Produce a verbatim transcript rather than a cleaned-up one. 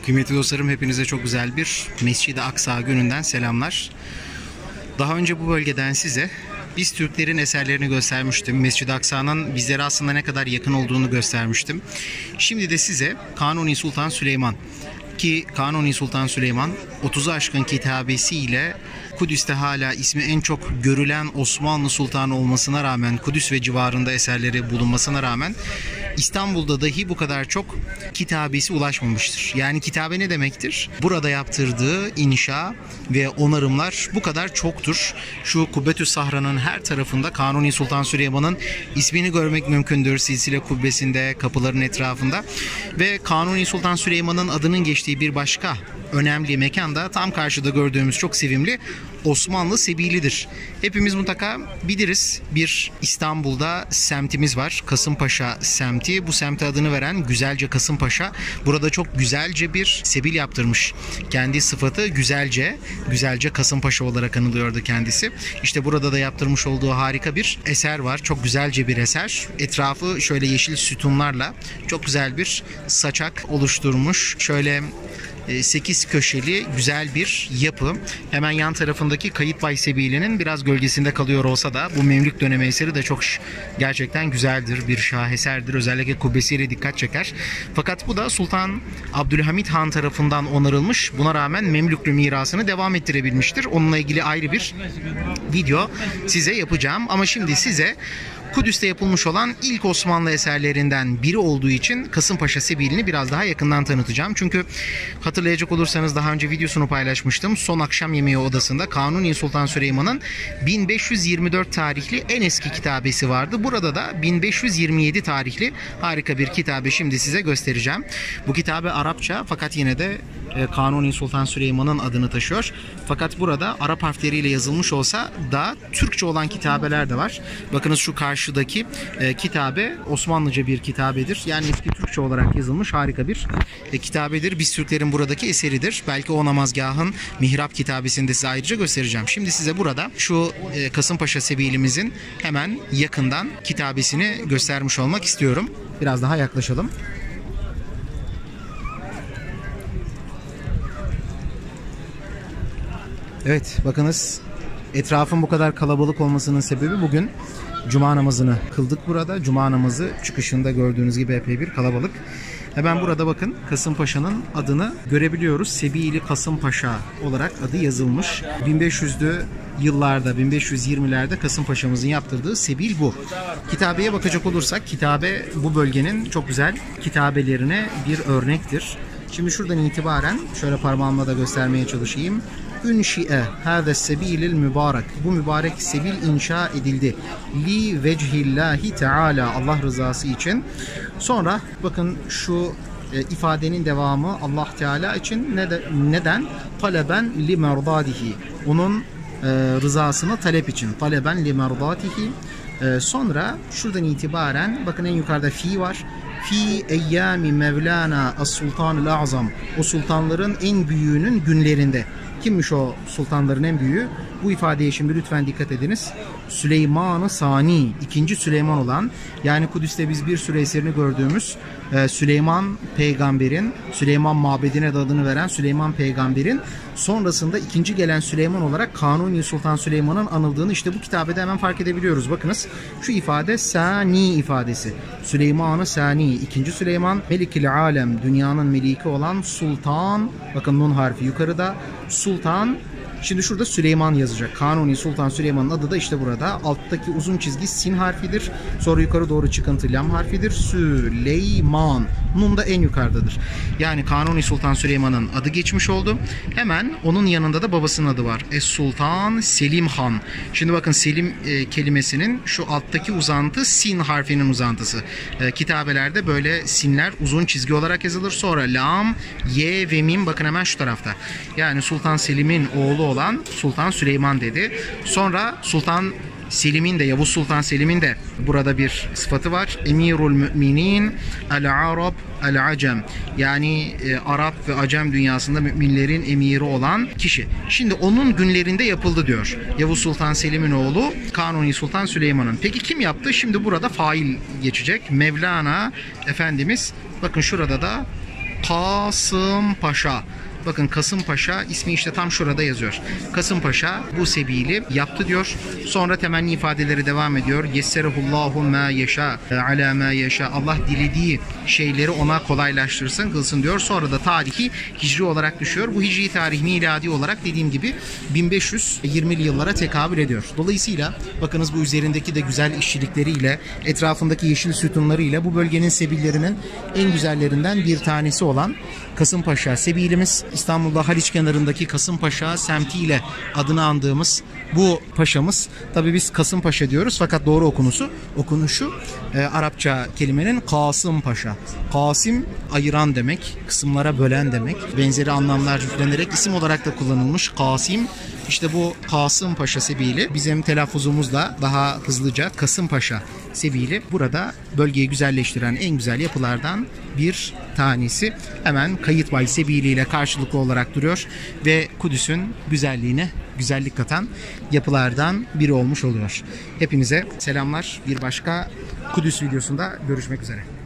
Kıymetli dostlarım, hepinize çok güzel bir Mescid-i Aksa gününden selamlar. Daha önce bu bölgeden size biz Türklerin eserlerini göstermiştim. Mescid-i Aksa'nın bizlere aslında ne kadar yakın olduğunu göstermiştim. Şimdi de size Kanuni Sultan Süleyman, ki Kanuni Sultan Süleyman otuzu aşkın kitabesiyle Kudüs'te hala ismi en çok görülen Osmanlı Sultanı olmasına rağmen, Kudüs ve civarında eserleri bulunmasına rağmen İstanbul'da dahi bu kadar çok kitabesi ulaşmamıştır. Yani kitabe ne demektir? Burada yaptırdığı inşa ve onarımlar bu kadar çoktur. Şu Kubbetü Sahra'nın her tarafında Kanuni Sultan Süleyman'ın ismini görmek mümkündür. Silsile kubbesinde, kapıların etrafında. Ve Kanuni Sultan Süleyman'ın adının geçtiği bir başka önemli mekan da tam karşıda gördüğümüz çok sevimli Osmanlı Sebili'dir. Hepimiz mutlaka biliriz. Bir İstanbul'da semtimiz var. Kasımpaşa semti. Bu semte adını veren Güzelce Kasımpaşa. Burada çok güzelce bir sebil yaptırmış. Kendi sıfatı Güzelce. Güzelce Kasımpaşa olarak anılıyordu kendisi. İşte burada da yaptırmış olduğu harika bir eser var. Çok güzelce bir eser. Etrafı şöyle yeşil sütunlarla çok güzel bir saçak oluşturmuş. Şöyle sekiz köşeli güzel bir yapı. Hemen yan tarafındaki Kayıtbay Sebili'nin biraz gölgesinde kalıyor olsa da bu Memlük dönemi eseri de çok gerçekten güzeldir. Bir şaheserdir. Özellikle kubbesiyle dikkat çeker. Fakat bu da Sultan Abdülhamit Han tarafından onarılmış. Buna rağmen Memlüklü mirasını devam ettirebilmiştir. Onunla ilgili ayrı bir video size yapacağım. Ama şimdi size Kudüs'te yapılmış olan ilk Osmanlı eserlerinden biri olduğu için Kasımpaşa Sebili'ni biraz daha yakından tanıtacağım. Çünkü hatırlayacak olursanız daha önce videosunu paylaşmıştım. Son akşam yemeği odasında Kanuni Sultan Süleyman'ın bin beş yüz yirmi dört tarihli en eski kitabesi vardı. Burada da bin beş yüz yirmi yedi tarihli harika bir kitabe şimdi size göstereceğim. Bu kitabe Arapça, fakat yine de Kanuni Sultan Süleyman'ın adını taşıyor. Fakat burada Arap harfleriyle yazılmış olsa da Türkçe olan kitabeler de var. Bakınız şu karşıdaki e, kitabe Osmanlıca bir kitabedir. Yani eski Türkçe olarak yazılmış harika bir e, kitabedir. Biz Türklerin buradaki eseridir. Belki o namazgahın mihrap kitabesini de size ayrıca göstereceğim. Şimdi size burada şu e, Kasımpaşa Sebilimizin hemen yakından kitabesini göstermiş olmak istiyorum. Biraz daha yaklaşalım. Evet, bakınız etrafın bu kadar kalabalık olmasının sebebi bugün Cuma namazını kıldık burada. Cuma namazı çıkışında gördüğünüz gibi epey bir kalabalık. Hemen burada bakın Kasımpaşa'nın adını görebiliyoruz. Sebili Kasımpaşa olarak adı yazılmış. bin beş yüzlü yıllarda, bin beş yüz yirmilerde Kasımpaşa'mızın yaptırdığı sebil bu. Kitabeye bakacak olursak kitabe bu bölgenin çok güzel kitabelerine bir örnektir. Şimdi şuradan itibaren şöyle parmağımla da göstermeye çalışayım. Ünşi'e hâze sebilil mübarek. Bu mübarek sebil inşa edildi. Li vecihillahi teala. Allah rızası için. Sonra bakın şu e, ifadenin devamı Allah Teala için ne de, neden? Taleben li merdadihi. Onun e, rızasını talep için. Taleben li merdadihi. E, sonra şuradan itibaren bakın en yukarıda fi var. Fi eyyami Mevlana as-Sultanul Azam. O sultanların en büyüğünün günlerinde. Kimmiş o sultanların en büyüğü? Bu ifadeye şimdi lütfen dikkat ediniz. Süleyman-ı Sani, ikinci Süleyman olan, yani Kudüs'te biz bir sürü eserini gördüğümüz Süleyman peygamberin, Süleyman mabedine de adını veren Süleyman peygamberin sonrasında ikinci gelen Süleyman olarak Kanuni Sultan Süleyman'ın anıldığını işte bu kitabede hemen fark edebiliyoruz. Bakınız şu ifade Sani ifadesi. Süleyman-ı Sani, ikinci Süleyman, Melikil Alem, dünyanın meliki olan Sultan, bakın nun harfi yukarıda, Sultan. Şimdi şurada Süleyman yazacak. Kanuni Sultan Süleyman'ın adı da işte burada. Alttaki uzun çizgi sin harfidir. Sonra yukarı doğru çıkıntı lam harfidir. Süleyman. Nun da en yukarıdadır. Yani Kanuni Sultan Süleyman'ın adı geçmiş oldu. Hemen onun yanında da babasının adı var. Es Sultan Selim Han. Şimdi bakın Selim e, kelimesinin şu alttaki uzantı sin harfinin uzantısı. E, kitabelerde böyle sinler uzun çizgi olarak yazılır. Sonra lam, ye ve mim bakın hemen şu tarafta. Yani Sultan Selim'in oğlu olan Sultan Süleyman dedi. Sonra Sultan Selim'in de, Yavuz Sultan Selim'in de burada bir sıfatı var. Emirul Müminin el-Arab el-Acem. Yani e, Arap ve Acem dünyasında müminlerin emiri olan kişi. Şimdi onun günlerinde yapıldı diyor. Yavuz Sultan Selim'in oğlu Kanuni Sultan Süleyman'ın. Peki kim yaptı? Şimdi burada fail geçecek. Mevlana Efendimiz. Bakın şurada da Kasımpaşa. Bakın Kasımpaşa ismi işte tam şurada yazıyor. Kasımpaşa bu sebili yaptı diyor. Sonra temenni ifadeleri devam ediyor. Yesserehullahu ma yeşâ ala ma yeşâ. Allah dilediği şeyleri ona kolaylaştırsın, kılsın diyor. Sonra da tarihi hicri olarak düşüyor. Bu hicri tarih miladi olarak dediğim gibi bin beş yüz yirmili yıllara tekabül ediyor. Dolayısıyla bakınız bu üzerindeki de güzel işçilikleriyle, etrafındaki yeşil sütunlarıyla bu bölgenin sebillerinin en güzellerinden bir tanesi olan Kasımpaşa sebilimiz, İstanbul'da Haliç kenarındaki Kasımpaşa semtiyle adını andığımız bu paşamız. Tabii biz Kasımpaşa diyoruz fakat doğru okunuşu okunuşu e, Arapça kelimenin Kasımpaşa. Kasım ayıran demek, kısımlara bölen demek. Benzeri anlamlar yüklenerek isim olarak da kullanılmış Kasım. İşte bu Kasımpaşa sebili bizim telaffuzumuzla daha hızlıca Kasımpaşa sebili burada bölgeyi güzelleştiren en güzel yapılardan bir tanesi. Hemen Kayıtbay sebiliyle karşılıklı olarak duruyor ve Kudüs'ün güzelliğine güzellik katan yapılardan biri olmuş oluyor. Hepinize selamlar. Bir başka Kudüs videosunda görüşmek üzere.